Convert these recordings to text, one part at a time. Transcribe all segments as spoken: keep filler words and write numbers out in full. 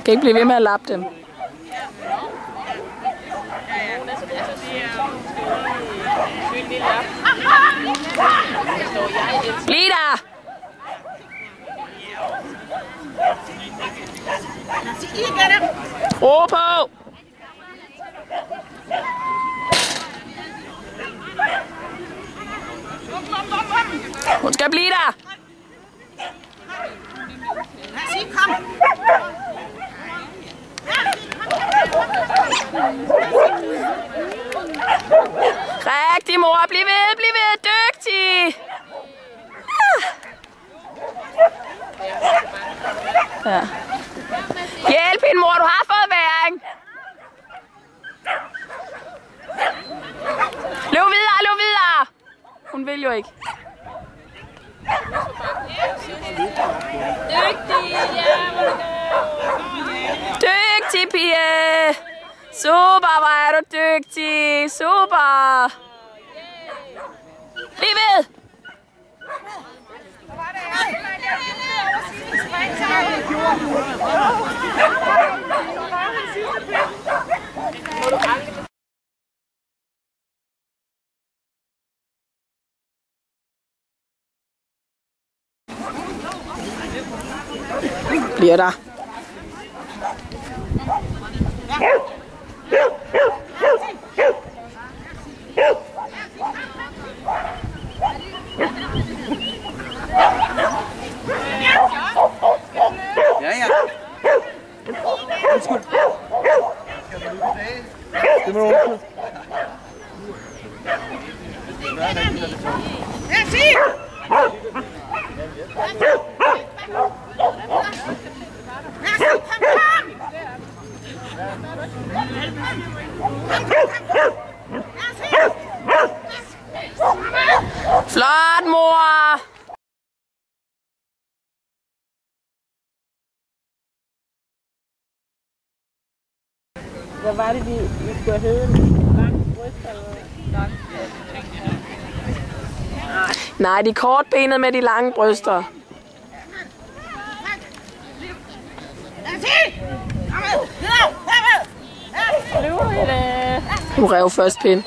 Kan ikke blive ved med at lappe dem. Bliv der! Ro på! Hun skal blive der! Rigtig, mor! Bliv ved! Bliv ved! Dygtig! Ja. Hjælp hende, mor! Du har fået væring! Løb videre! Løb videre! Hun vil jo ikke. Dygtig! Dygtig, pige! Super, hvor er du dygtig! Super! Bliv ved! Bliver der? Ja, ja. Undskyld. Det må du undskylde. Merci! Flot, mor! Hvad var det, vi, vi skulle have hørt? Langt bryst eller langt? Nej, de kortbenede med de lange bryster. Nu rev først pind.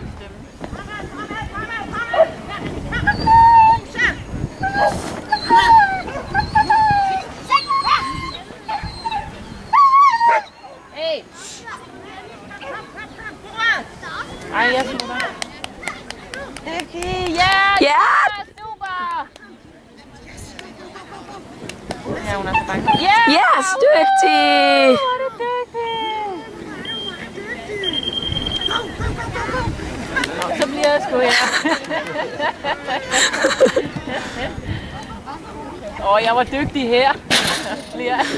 Ej, jeg smutter. Dygtig, ja! Ja! Super! Ja, hun er så bange. Ja! Yes, dygtig! Hvor er du dygtig! Nå, så bliver jeg sgu her. Åh, oh, jeg var dygtig her. Bliver jeg.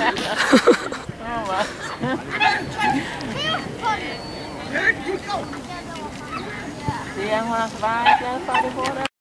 Det er hun er så bare glad for, at det går der.